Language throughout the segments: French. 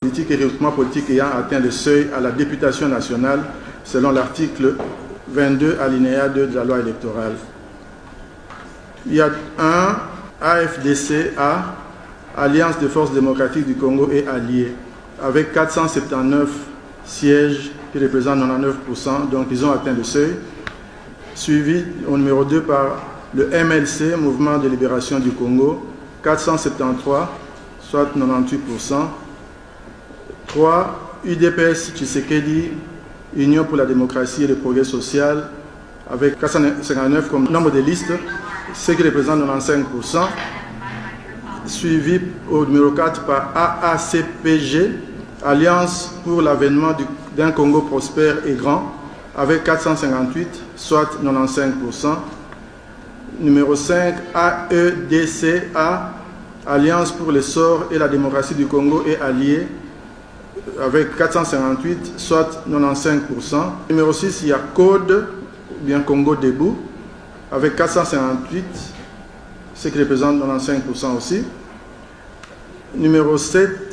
politique et recrutement politique ayant atteint le seuil à la députation nationale selon l'article 22 alinéa 2 de la loi électorale. Il y a un AFDC-A, Alliance des forces démocratiques du Congo et alliés, avec 479 sièges qui représentent 99%, donc ils ont atteint le seuil, suivi au numéro 2 par le MLC, Mouvement de libération du Congo, 473, soit 98%. 3. UDPS Tshisekedi, Union pour la démocratie et le progrès social, avec 459 comme nombre de listes, ce qui représente 95%, suivi au numéro 4 par AACPG, Alliance pour l'avènement d'un Congo prospère et grand, avec 458, soit 95%. Numéro 5, AEDCA, Alliance pour l'essor et la démocratie du Congo et alliés, avec 458, soit 95%. Numéro 6, il y a CODE, bien Congo Debout, avec 458, ce qui représente 95% aussi. Numéro 7,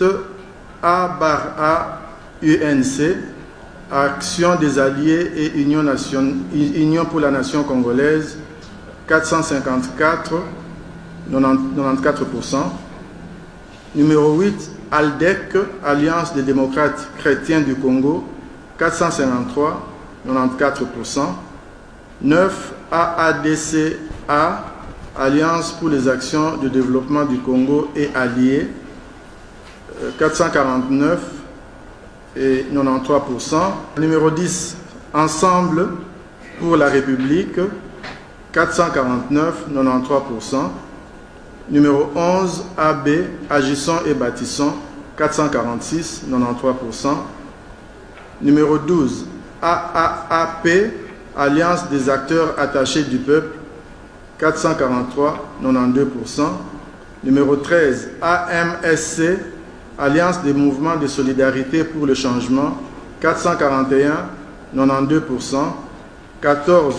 A/A-UNC, Action des Alliés et Union pour la Nation congolaise, 454, 94%. Numéro 8, ALDEC, Alliance des démocrates chrétiens du Congo, 453, 94%. 9, AADCA, Alliance pour les actions de développement du Congo et alliés, 449 et 93%. Numéro 10, Ensemble pour la République, 449, 93%. Numéro 11, AB, Agissons et Bâtissons, 446, 93%. Numéro 12, AAAP, Alliance des acteurs attachés du peuple, 443, 92%. Numéro 13, AMSC, Alliance des mouvements de solidarité pour le changement, 441, 92%. 14,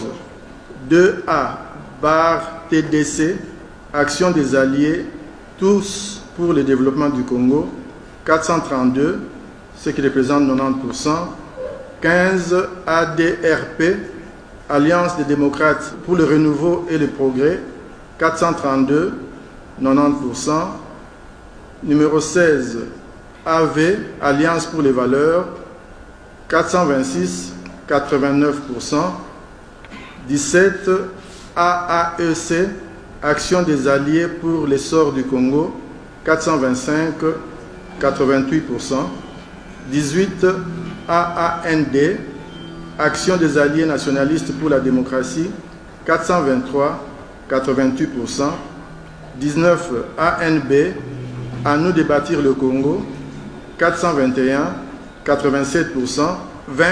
2A/TDC, Action des alliés, tous pour le développement du Congo, 432, ce qui représente 90%. 15, ADRP, Alliance des démocrates pour le renouveau et le progrès, 432, 90%. Numéro 16, AV, Alliance pour les valeurs, 426, 89%. 17, AAEC, Action des alliés pour l'essor du Congo, 425, 88%. 18, AAND, Action des alliés nationalistes pour la démocratie, 423, 88%. 19, ANB, À nous de bâtir le Congo, 421, 87%. 20,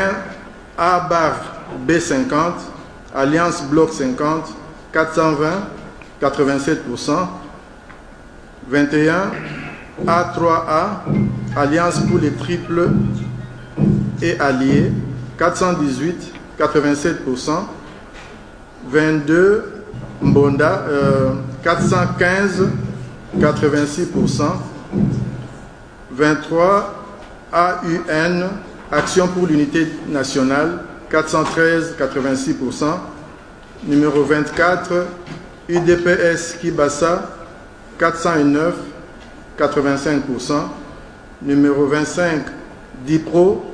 A/B50, Alliance Bloc 50, 420, 87%. 21, A3A, Alliance pour les triples et alliés, 418, 87%. 22, Mbonda, 415, 86%. 23, AUN, Action pour l'unité nationale, 413, 86%. Numéro 24, UDPS Kibasa, 409, 85%. Numéro 25, DIPRO,